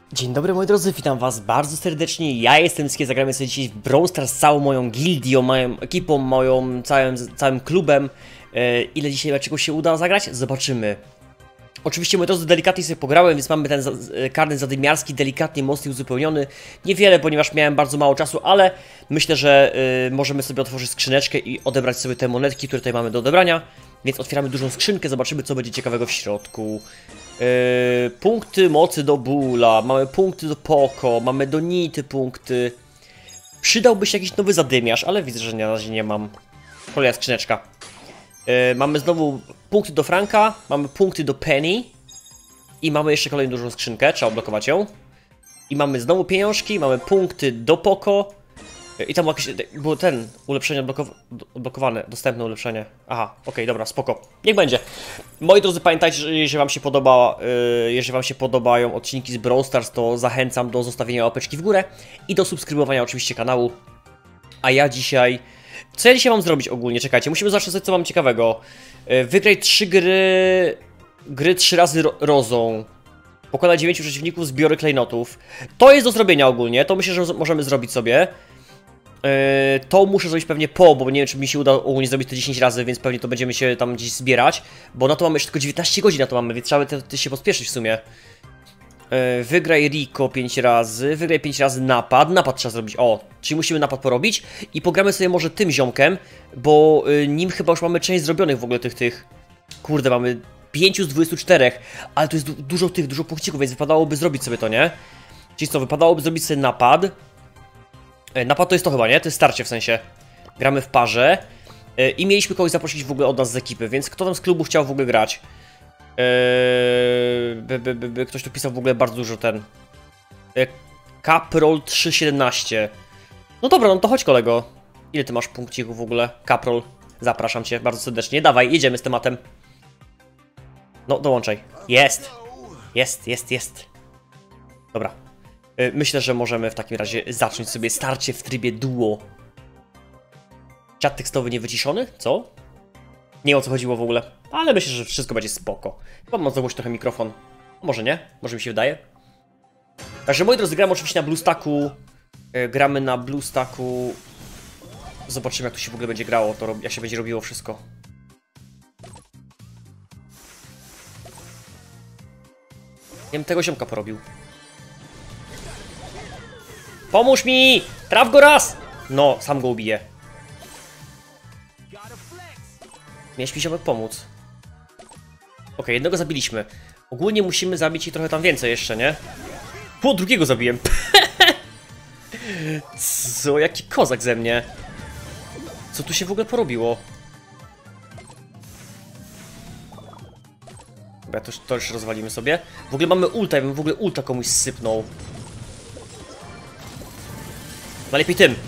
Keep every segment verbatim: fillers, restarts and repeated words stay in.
Dzień dobry moi drodzy, witam was bardzo serdecznie, ja jestem Skie, zagramy sobie dzisiaj w Brawl Stars z całą moją gildią, moją ekipą, moją całym, całym klubem. e, Ile dzisiaj dlaczego się uda zagrać? Zobaczymy. Oczywiście moi drodzy, delikatnie sobie pograłem, więc mamy ten za, karnet zadymiarski delikatnie, mocniej uzupełniony. Niewiele, ponieważ miałem bardzo mało czasu, ale myślę, że y, możemy sobie otworzyć skrzyneczkę i odebrać sobie te monetki, które tutaj mamy do odebrania. Więc otwieramy dużą skrzynkę, zobaczymy co będzie ciekawego w środku. Yy, punkty mocy do Bula, mamy punkty do Poko, mamy do Nity punkty. Przydałby się jakiś nowy zadymiarz, ale widzę, że na razie nie mam. Kolejna skrzyneczka. Yy, mamy znowu punkty do Franka, mamy punkty do Penny. I mamy jeszcze kolejną dużą skrzynkę, trzeba odblokować ją. I mamy znowu pieniążki, mamy punkty do Poko. I tam jakieś, było ten, ulepszenie odblokow odblokowane, dostępne ulepszenie. Aha, okej, okay, dobra, spoko. Niech będzie. Moi drodzy, pamiętajcie, że jeżeli wam się podoba, yy, jeżeli wam się podobają odcinki z Brawl Stars, to zachęcam do zostawienia łapeczki w górę i do subskrybowania oczywiście kanału. A ja dzisiaj... Co ja dzisiaj mam zrobić ogólnie? Czekajcie, musimy zobaczyć co mam ciekawego. Yy, wygraj trzy gry... Gry trzy razy ro rozą. Pokonaj dziewięciu przeciwników, zbiory klejnotów. To jest do zrobienia ogólnie, to myślę, że możemy zrobić sobie. Yy, to muszę zrobić pewnie po, bo nie wiem, czy mi się uda ogólnie zrobić to dziesięć razy, więc pewnie to będziemy się tam gdzieś zbierać. Bo na to mamy jeszcze tylko dziewiętnaście godzin, na to mamy, więc trzeba te, te się pospieszyć w sumie. Yy, wygraj Rico pięć razy, wygraj pięć razy napad, napad trzeba zrobić, o, czyli musimy napad porobić. I pogramy sobie może tym ziomkiem, bo yy, nim chyba już mamy część zrobionych w ogóle tych, tych. Kurde, mamy pięć z dwudziestu czterech, ale to jest du dużo tych, dużo punkcików, więc wypadałoby zrobić sobie to, nie? Czyli co, wypadałoby zrobić sobie napad. Napad to jest to chyba, nie? To jest starcie w sensie. Gramy w parze. Yy, I mieliśmy kogoś zaprosić w ogóle od nas z ekipy, więc kto tam z klubu chciał w ogóle grać? Yy, by, by, by, by, ktoś tu pisał w ogóle bardzo dużo ten. Yy, Caprol trzysta siedemnaście. No dobra, no to chodź kolego. Ile ty masz punkcików w ogóle? Caprol. Zapraszam cię bardzo serdecznie. Dawaj, jedziemy z tematem. No, dołączaj. Jest! Jest, jest, jest. Dobra. Myślę, że możemy w takim razie zacząć sobie starcie w trybie duo. Czat tekstowy nie wyciszony? Co? Nie wiem o co chodziło w ogóle, ale myślę, że wszystko będzie spoko. Chyba mam zagłoś trochę mikrofon. Może nie? Może mi się wydaje? Także moi drodzy, gramy oczywiście na BlueStacku. Gramy na BlueStacku. Zobaczymy jak to się w ogóle będzie grało, to jak się będzie robiło wszystko. Ja bym tego ziomka porobił. Pomóż mi! Traf go raz! No, sam go ubiję. Miałeś mi ziomek pomóc. Okej, okay, jednego zabiliśmy. Ogólnie musimy zabić ich trochę tam więcej jeszcze, nie? Po drugiego zabiłem. Co, jaki kozak ze mnie. Co tu się w ogóle porobiło? Dobra, to, to już rozwalimy sobie. W ogóle mamy ulta, ja bym w ogóle ulta komuś sypnął. Najlepiej tym.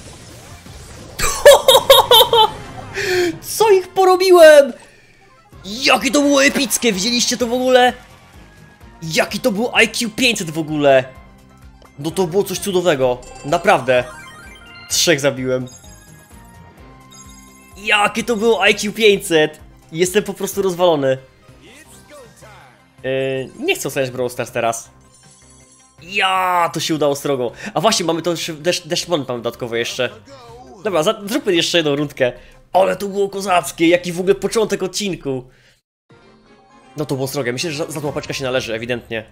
Co ich porobiłem? Jakie to było epickie, widzieliście to w ogóle? Jaki to był I Q pięćset w ogóle? No to było coś cudownego, naprawdę. Trzech zabiłem. Jakie to było I Q pięćset? Jestem po prostu rozwalony. Yy, nie chcę oceniać Brawl Stars teraz. Ja, to się udało strogo. A właśnie, mamy to jeszcze Dash Bond mamy dodatkowo jeszcze. Dobra, zróbmy jeszcze jedną rundkę. Ale to było kozackie, jaki w ogóle początek odcinku. No to było srogie, myślę, że za tą łapeczka się należy, ewidentnie.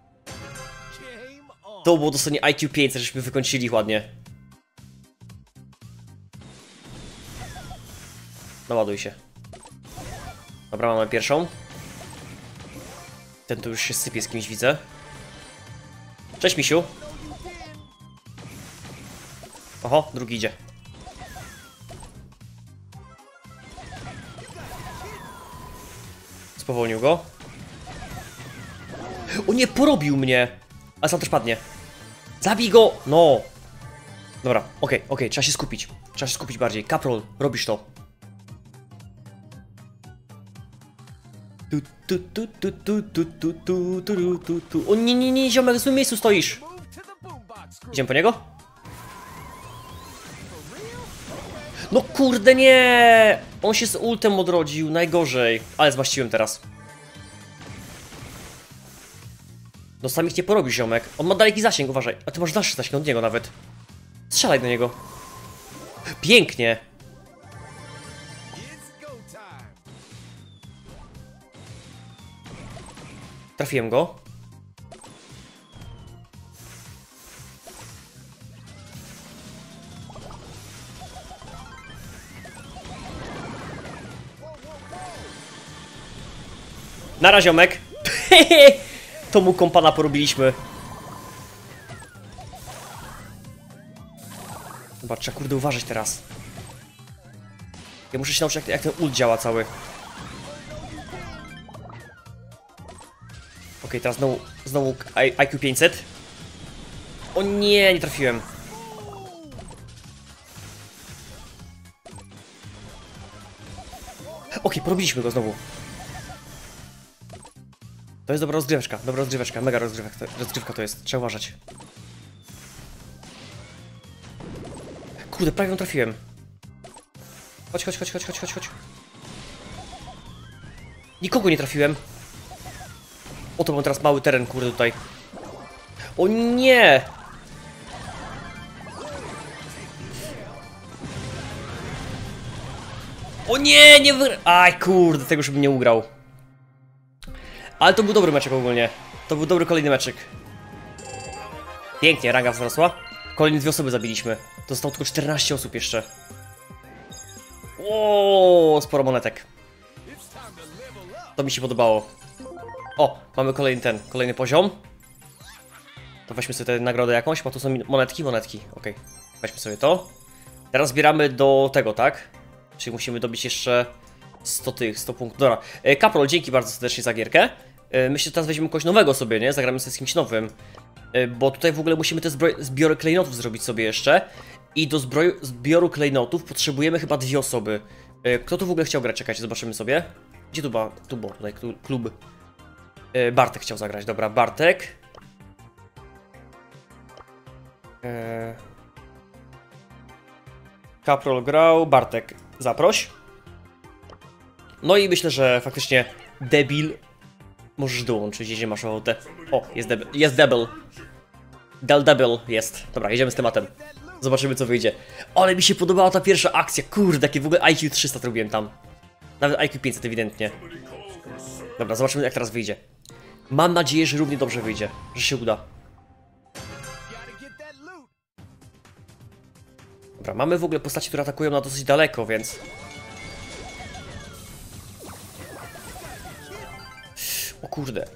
To było dosłownie I Q pięćset, żeśmy wykończyli ładnie. Naładuj się. Dobra, mamy pierwszą. Ten tu już się sypie z kimś, widzę. Cześć, misiu. Oho, drugi idzie. Spowolnił go. O nie, porobił mnie. A sam też padnie. Zabij go! No. Dobra, okej, okay, okej, okay, trzeba się skupić. Trzeba się skupić bardziej. Caprol, robisz to. Tu, tu, tu, tu, tu, tu, tu, tu, tu, tu, tu. O nie, nie, nie, ziomek, w swoim miejscu stoisz. Idziemy po niego? No kurde nie! On się z ultem odrodził, najgorzej. Ale zmaściłem teraz. No sam ich nie porobi, ziomek. On ma daleki zasięg, uważaj. A ty masz dalszy zasięg od niego nawet. Strzelaj do niego. Pięknie. Trafiłem go. Nara, ziomek. To mu kompana porobiliśmy. Zobacz, trzeba kurde uważać teraz. Ja muszę się nauczyć, jak, jak ten ult działa cały. Okej, okay, teraz znowu, znowu I Q pięćset. O nie, nie trafiłem. Okej, okay, porobiliśmy go znowu. To jest dobra rozgryweczka, dobra rozgryweczka, mega rozgrywka, rozgrywka to jest, trzeba uważać. Kurde, prawie ją trafiłem. Chodź, chodź, chodź, chodź, chodź, chodź, chodź. Nikogo nie trafiłem. O, to mam teraz mały teren, kurde, tutaj. O nie! O nie, nie wy... Aj, kurde, tego już bym nie ugrał. Ale to był dobry meczek ogólnie. To był dobry kolejny meczek. Pięknie, ranga wzrosła. Kolejne dwie osoby zabiliśmy. Zostało tylko czternaście osób jeszcze. O, sporo monetek. To mi się podobało. O, mamy kolejny ten, kolejny poziom. To weźmy sobie tę nagrodę jakąś, bo tu są monetki, monetki. Okej, okay. Weźmy sobie to. Teraz zbieramy do tego, tak? Czyli musimy dobić jeszcze sto tych, sto punktów. Dobra, Kaprol, dzięki bardzo serdecznie za gierkę. Myślę, że teraz weźmiemy kogoś nowego sobie, nie? Zagramy sobie z kimś nowym. Bo tutaj w ogóle musimy te zbiory klejnotów zrobić sobie jeszcze. I do zbroju, zbioru klejnotów potrzebujemy chyba dwie osoby. Kto tu w ogóle chciał grać? Czekajcie, zobaczymy sobie. Gdzie tu była? Tu było, tutaj klub. Bartek chciał zagrać, dobra, Bartek. Eee... Kaprol grał, Bartek, zaproś. No i myślę, że faktycznie debil możesz dołączyć, jeśli masz ochotę. O, jest debil, jest debil. Del debil jest. Dobra, jedziemy z tematem. Zobaczymy, co wyjdzie. Ale mi się podobała ta pierwsza akcja, kurde, jakie w ogóle I Q trzysta robiłem tam. Nawet I Q pięćset ewidentnie. Dobra, zobaczymy, jak teraz wyjdzie. Mam nadzieję, że równie dobrze wyjdzie, że się uda. Dobra, mamy w ogóle postaci, które atakują na dosyć daleko, więc... O kurde.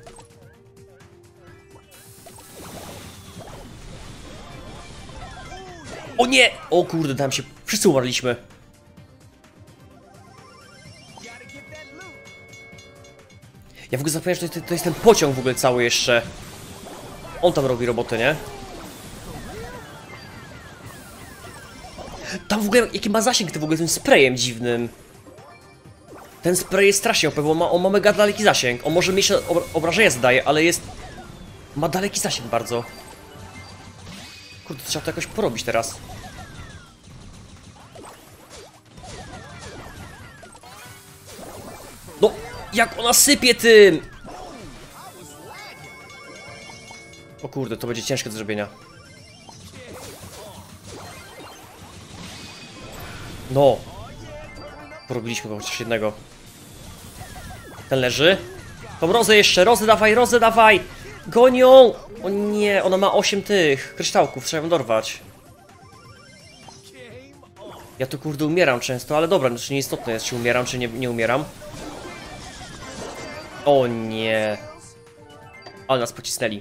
O nie! O kurde, dałem się... Wszyscy umarliśmy. Ja w ogóle zapomniałem, że to jest, to jest ten pociąg w ogóle cały jeszcze. On tam robi robotę, nie? Tam w ogóle, jaki ma zasięg ty w ogóle tym sprayem dziwnym. Ten spray jest strasznie O P, bo on ma, on ma mega daleki zasięg. On może mieć obrażenia zadaje, ale jest... Ma daleki zasięg bardzo. Kurde, trzeba to jakoś porobić teraz. No, jak ona sypie tym! O kurde, to będzie ciężkie do zrobienia. No. Porobiliśmy go chociaż jednego. Ten leży. Tą Rozę jeszcze, Rozę dawaj, Rozę dawaj! Gonią! O nie, ona ma osiem tych kryształków, trzeba ją dorwać. Ja tu kurde umieram często, ale dobra, znaczy nieistotne jest, czy umieram, czy nie, nie umieram. O nie. Ale nas pocisnęli.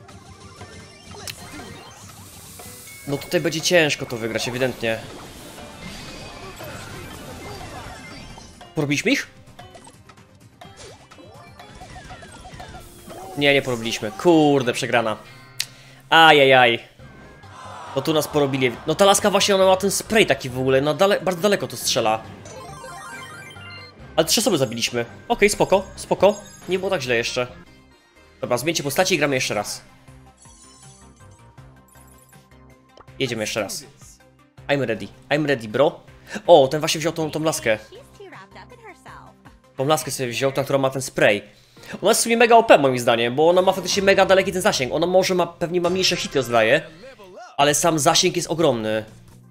No tutaj będzie ciężko to wygrać, ewidentnie. Porobiliśmy ich? Nie, nie porobiliśmy. Kurde, przegrana. Ajajaj. No tu nas porobili. No ta laska właśnie, ona ma ten spray taki w ogóle. No dale bardzo daleko to strzela. Ale trzy osoby zabiliśmy. Okej, okay, spoko, spoko. Nie było tak źle jeszcze. Dobra, zmieńcie postaci i gramy jeszcze raz. Jedziemy jeszcze raz. I'm ready. I'm ready, bro. O, ten właśnie wziął tą, tą laskę. Tą laskę sobie wziął, ta, która ma ten spray. Ona jest w sumie mega O P moim zdaniem, bo ona ma faktycznie mega daleki ten zasięg. Ona może ma, pewnie ma mniejsze hity rozdaje, ale sam zasięg jest ogromny.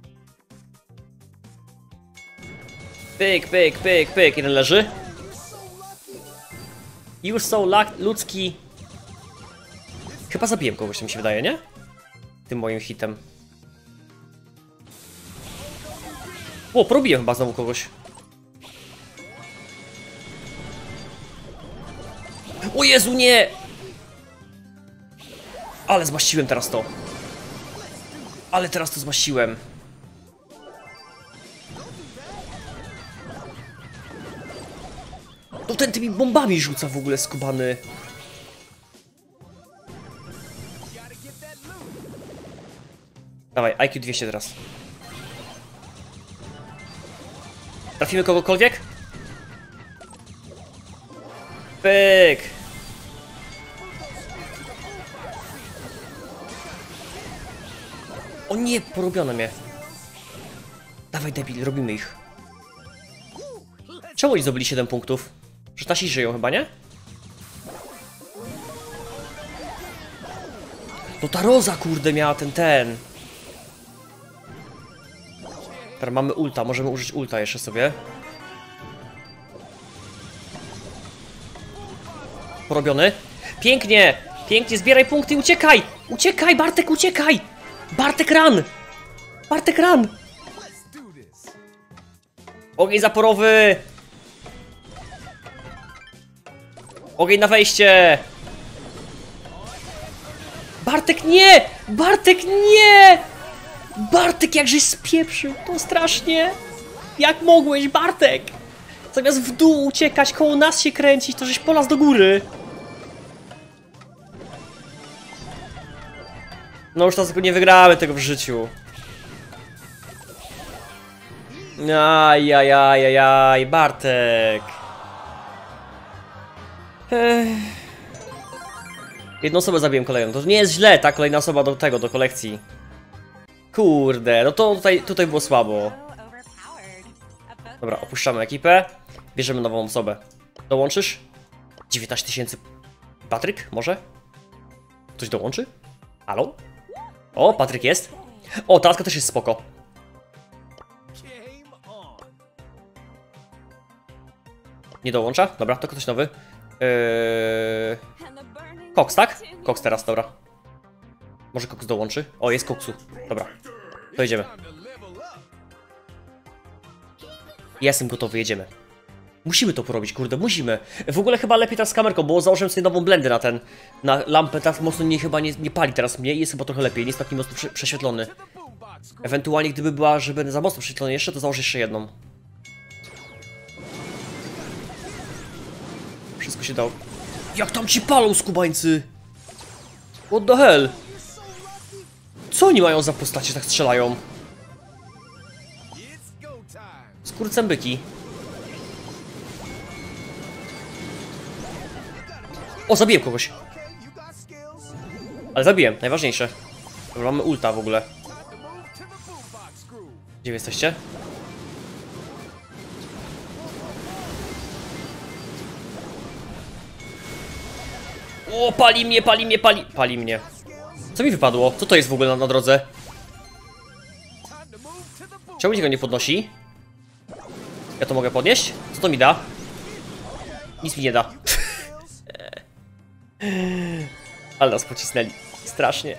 Pyk, pyk, pyk, pyk. Jeden leży. Już są ludzki. Chyba zabiłem kogoś, to mi się wydaje, nie? Tym moim hitem. O, porobiłem chyba znowu kogoś. O Jezu, nie! Ale zmaściłem teraz to. Ale teraz to zmaściłem. No ten tymi bombami rzuca w ogóle, skubany. Dawaj, I Q dwieście teraz. Trafimy kogokolwiek? Pyk! O nie, porobiono mnie. Dawaj debil, robimy ich. Czemu oni zdobyli siedem punktów? Że nasi żyją chyba, nie? No ta Roza, kurde, miała ten, ten. Teraz mamy ulta, możemy użyć ulta jeszcze sobie. Porobiony. Pięknie! Pięknie, zbieraj punkty i uciekaj! Uciekaj, Bartek, uciekaj! Bartek, run! Bartek, run! Ogień zaporowy! Ogień na wejście! Bartek, nie! Bartek, nie! Bartek, jakżeś spieprzył, to strasznie! Jak mogłeś, Bartek? Zamiast w dół uciekać, koło nas się kręcić, to żeś polazł do góry. No już teraz tylko nie wygramy tego w życiu. Ajajajajaj, Bartek. Ech. Jedną osobę zabiłem kolejną, to nie jest źle, ta kolejna osoba do tego, do kolekcji. Kurde, no to tutaj, tutaj było słabo. Dobra, opuszczamy ekipę. Bierzemy nową osobę. Dołączysz? dziewiętnaście tysięcy. Patryk, może? Ktoś dołączy? Halo? O, Patryk jest. O, Taska też jest spoko. Nie dołącza? Dobra, to ktoś nowy. Eee... Cox, tak? Cox teraz, dobra. Może Cox dołączy? O, jest Coxu. Dobra, to jedziemy. Jestem gotowy, jedziemy. Musimy to porobić, kurde, musimy. W ogóle chyba lepiej teraz z kamerką, bo założyłem sobie nową blendę na ten, na lampę, tak mocno nie, chyba nie, nie pali teraz mnie i jest chyba trochę lepiej, nie jest taki mocno prze, prześwietlony. Ewentualnie gdyby była, żeby za mocno prześwietlony jeszcze, to założę jeszcze jedną. Wszystko się dało. Jak tam ci palą, skubańcy? What the hell? Co oni mają za postacie, tak strzelają? Skurcębyki. O, zabiłem kogoś. Ale zabiłem, najważniejsze. Dobra, mamy ulta w ogóle. Gdzie wy jesteście? O, pali mnie, pali mnie, pali... Pali mnie. Co mi wypadło? Co to jest w ogóle na, na drodze? Czemu się go nie podnosi? Ja to mogę podnieść? Co to mi da? Nic mi nie da. Ale nas pocisnęli. Strasznie.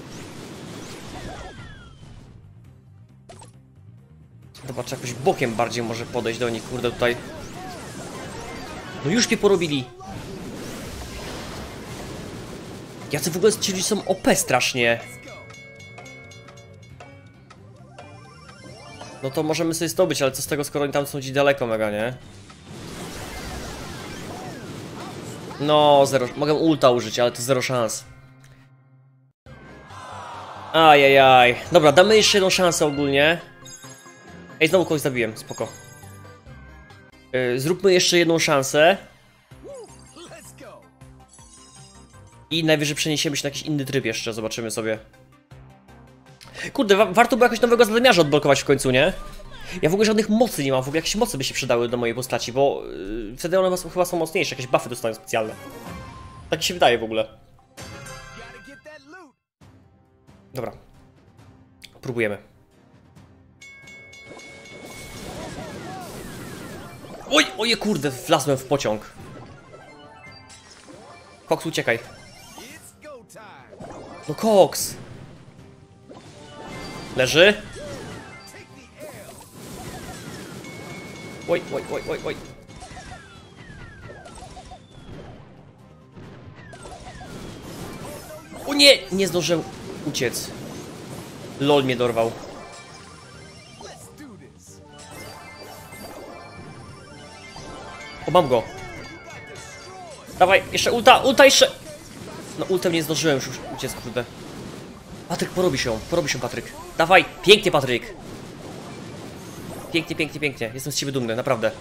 Zobacz, jakoś bokiem bardziej może podejść do nich, kurde, tutaj. No już mnie porobili. Jacy w ogóle ci są O P strasznie. No to możemy sobie zdobyć, ale co z tego, skoro oni tam są gdzieś daleko mega, nie? No, zero. Mogę ulta użyć, ale to zero szans. Ajajaj. Dobra, damy jeszcze jedną szansę ogólnie. Ej, znowu kogoś zabiłem, spoko. Yy, zróbmy jeszcze jedną szansę. I najwyżej przeniesiemy się na jakiś inny tryb jeszcze, zobaczymy sobie. Kurde, wa warto było jakoś nowego zadymiarza odblokować w końcu, nie? Ja w ogóle żadnych mocy nie mam, w ogóle jakieś mocy by się przydały do mojej postaci, bo yy, wtedy one chyba są mocniejsze, jakieś buffy dostają specjalne. Tak mi się wydaje w ogóle. Dobra. Próbujemy. Oj, oje kurde, wlazłem w pociąg. Cox, uciekaj. No Cox! Leży. Oj, oj, oj, oj, oj. O nie! Nie zdążyłem uciec. LOL mnie dorwał. O, mam go. Dawaj, jeszcze ulta, ulta jeszcze! No ultem nie zdążyłem już uciec, kurde. Patryk, porobi się, porobi się Patryk. Dawaj, pięknie Patryk. Pięknie, pięknie, pięknie. Jestem z ciebie dumny, naprawdę.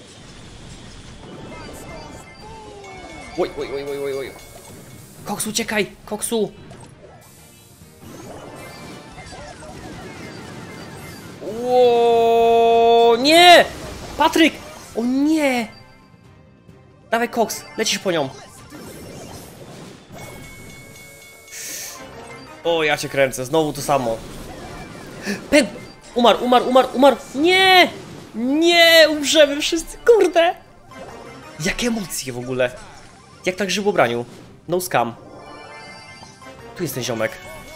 Oj, oj, oj, oj, oj, oj. Koksu, uciekaj, Koksu. Ło, nie! Patryk! O nie! Dawaj, Cox, lecisz po nią. O, ja cię kręcę, znowu to samo. Pen! Umarł, umarł, umarł, umarł! Nie! Nie! Umrzemy wszyscy, kurde! Jakie emocje w ogóle! Jak tak żyło braniu? No scam. Tu jest ten ziomek.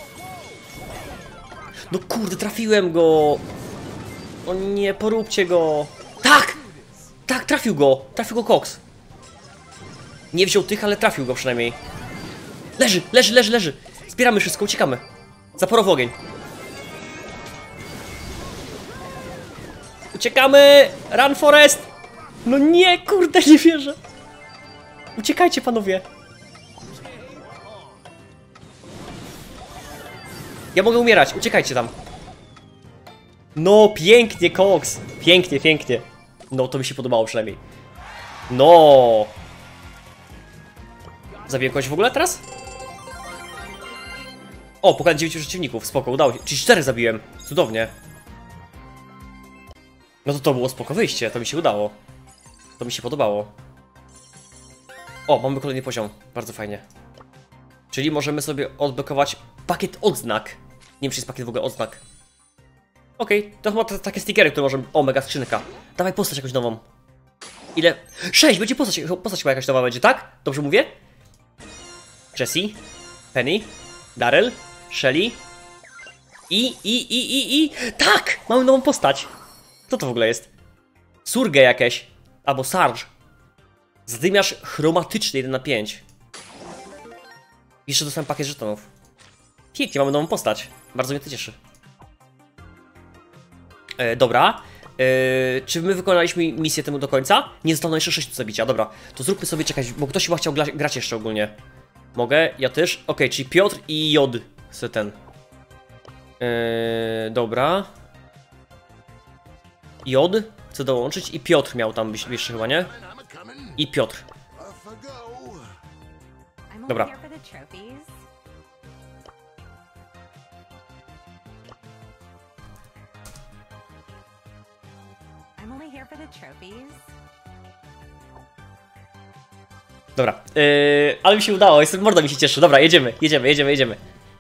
No kurde, trafiłem go! O nie, poróbcie go! Tak! Tak, trafił go! Trafił go Cox. Nie wziął tych, ale trafił go przynajmniej. Leży, leży, leży, leży! Zbieramy wszystko, uciekamy. Zaporowy ogień. Uciekamy! Run Forest! No nie, kurde, nie wierzę. Uciekajcie, panowie. Ja mogę umierać, uciekajcie tam. No, pięknie, Cox. Pięknie, pięknie. No, to mi się podobało przynajmniej. No. Zabiję kogoś w ogóle teraz? O, pokonałem dziewięciu przeciwników, spoko, udało się. Czyli czterech zabiłem, cudownie. No to to było spoko wyjście, to mi się udało. To mi się podobało. O, mamy kolejny poziom, bardzo fajnie. Czyli możemy sobie odblokować pakiet odznak. Nie wiem, czy jest pakiet w ogóle odznak. Okej, okay, to chyba te, takie stickery, które możemy... O, mega skrzynka. Dawaj postać jakąś nową. Ile? Sześć, będzie postać, postać chyba jakaś nowa będzie, tak? Dobrze mówię? Jessie, Penny, Daryl, Shelly i, i, i, i, i... Tak! Mamy nową postać. Co to w ogóle jest? Surge jakieś. Albo Sarge. Zadymiarz chromatyczny jeden na pięć. Jeszcze dostałem pakiet żetonów. Pięknie, mamy nową postać. Bardzo mnie to cieszy. E, dobra. E, czy my wykonaliśmy misję temu do końca? Nie zostało jeszcze sześć do zabicia. Dobra, to zróbmy sobie, czekać, bo ktoś chyba chciał grać jeszcze ogólnie. Mogę? Ja też? Okej, okay, czyli Piotr i Jod. Se ten. E, dobra. Jod chcę dołączyć i Piotr miał tam być jeszcze chyba, nie? I Piotr. Dobra. Dobra, yy, ale mi się udało, jestem, morda mi się cieszy. Dobra, jedziemy, jedziemy, jedziemy, jedziemy.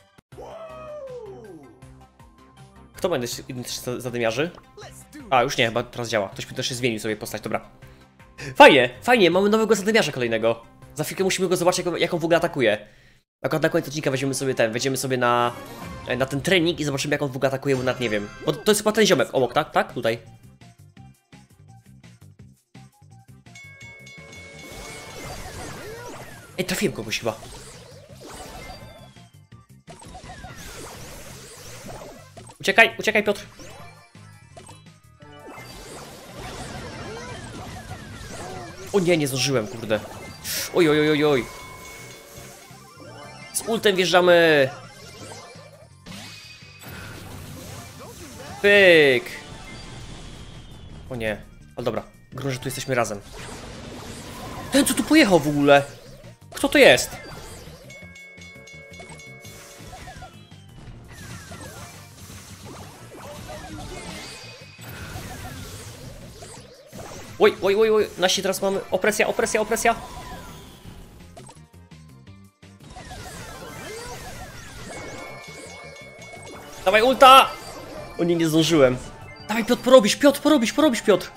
Kto będzie zadymiarzy? A, już nie, chyba teraz działa. Ktoś mi też się zmienił sobie postać, dobra. Fajnie, fajnie, mamy nowego zadymiarza kolejnego. Za chwilkę musimy go zobaczyć, jak, jak on w ogóle atakuje. Akurat na koniec odcinka weźmiemy sobie ten, wejdziemy sobie na, na ten trening i zobaczymy, jak on w ogóle atakuje, bo nawet nie wiem. Bo to jest chyba ten ziomek, obok, tak? Tak? Tutaj. Ej, trafiłem kogoś chyba. Uciekaj, uciekaj, Piotr. O nie, nie zdążyłem, kurde. Oj, oj, oj, oj, oj. Z ultem wjeżdżamy. Pyk. O nie, ale dobra. Grun, że tu jesteśmy razem. Ten, co tu pojechał w ogóle? Kto to jest? Oj, oj, oj, oj, nasi teraz mamy opresja, opresja, opresja. Dawaj ulta! O nie, nie zdążyłem. Dawaj Piotr, porobisz, Piotr, porobisz, porobisz Piotr.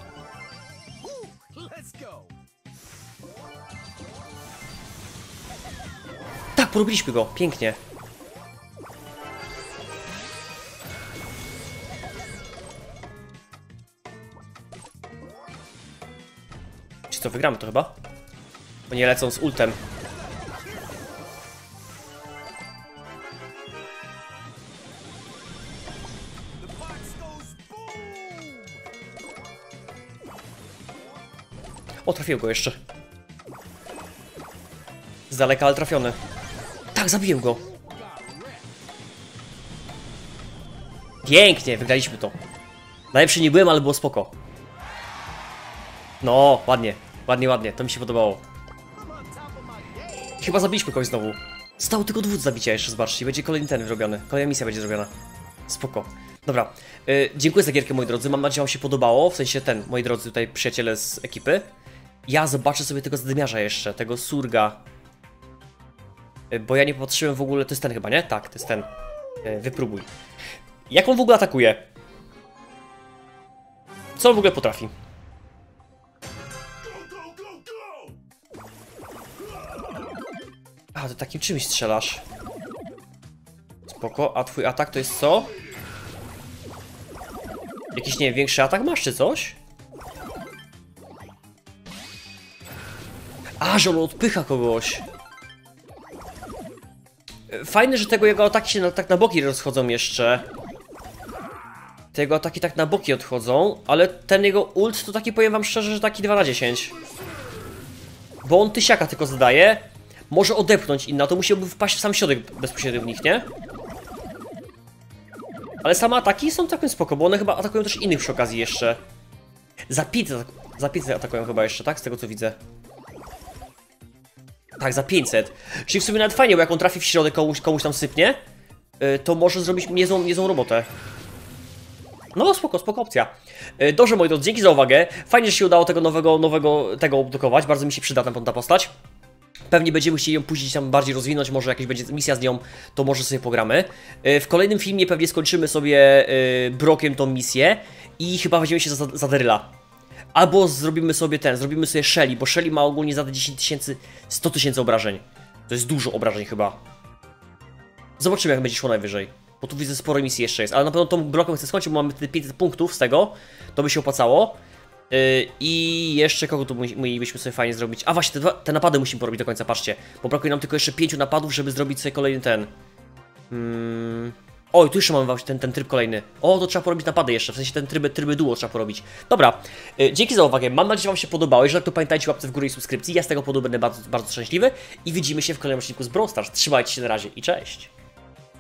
Tak, porobiliśmy go, pięknie. Czy co, wygramy to chyba? Bo nie lecą z ultem. O, trafiłem go jeszcze. Z daleka, ale trafiony. Tak, zabiłem go. Pięknie, wygraliśmy to. Najlepszy nie byłem, ale było spoko. No, ładnie, ładnie, ładnie, to mi się podobało. Chyba zabiliśmy kogoś znowu. Stało tylko dwóch zabicia jeszcze, zobaczcie, będzie kolejny ten zrobiony. Kolejna misja będzie zrobiona. Spoko. Dobra, yy, dziękuję za gierkę, moi drodzy, mam nadzieję, że wam się podobało. W sensie ten, moi drodzy, tutaj przyjaciele z ekipy. Ja zobaczę sobie tego zadymiarza jeszcze, tego surga. Yy, bo ja nie patrzyłem w ogóle, to jest ten chyba, nie? Tak, to jest ten. Yy, wypróbuj. Jak on w ogóle atakuje? Co on w ogóle potrafi? A, ty takim czymś strzelasz. Spoko, a twój atak to jest co? Jakiś, nie wiem, większy atak masz czy coś? A, że on odpycha kogoś. Fajne, że tego jego ataki się na, tak na boki rozchodzą jeszcze. Te jego ataki tak na boki odchodzą, ale ten jego ult to taki, powiem wam szczerze, że taki dwa na dziesięć. Bo on tysiaka tylko zadaje. Może odepchnąć inna, to musiałby wpaść w sam środek bezpośrednio w nich, nie? Ale same ataki są całkiem spoko, bo one chyba atakują też innych przy okazji jeszcze. Za pięćset, za pięćset atakują chyba jeszcze, tak? Z tego co widzę. Tak, za pięćset. Czyli w sumie nawet fajnie, bo jak on trafi w środek, komuś, komuś tam sypnie, to może zrobić niezłą, niezłą robotę. No spoko, spoko opcja. Dobrze, moi drodzy, dzięki za uwagę. Fajnie, że się udało tego nowego, nowego tego odblokować. Bardzo mi się przyda tam ta postać. Pewnie będziemy chcieli ją później tam bardziej rozwinąć, może jakaś będzie misja z nią, to może sobie pogramy. W kolejnym filmie pewnie skończymy sobie Brokiem tą misję i chyba weźmiemy się za, za Daryla. Albo zrobimy sobie ten, zrobimy sobie Shelly, bo Shelly ma ogólnie za dziesięć tysięcy, sto tysięcy obrażeń. To jest dużo obrażeń chyba. Zobaczymy, jak będzie szło najwyżej. Bo tu widzę sporo misji jeszcze jest, ale na pewno tą Brokiem chcę skończyć, bo mamy te pięćset punktów z tego. To by się opłacało. Yy, I jeszcze kogo tu mielibyśmy sobie fajnie zrobić? A właśnie, te, te napady musimy porobić do końca, patrzcie. Bo brakuje nam tylko jeszcze pięciu napadów, żeby zrobić sobie kolejny ten. Hmm. Oj, tu jeszcze mamy właśnie ten, ten tryb kolejny. O, to trzeba porobić napady jeszcze, w sensie ten tryby, tryby duo trzeba porobić. Dobra, yy, dzięki za uwagę, mam nadzieję, że wam się podobało. Jeżeli tak, to pamiętajcie, łapce w górę i subskrypcji. Ja z tego powodu będę bardzo, bardzo szczęśliwy. I widzimy się w kolejnym odcinku z Brawl Stars. Trzymajcie się na razie i cześć.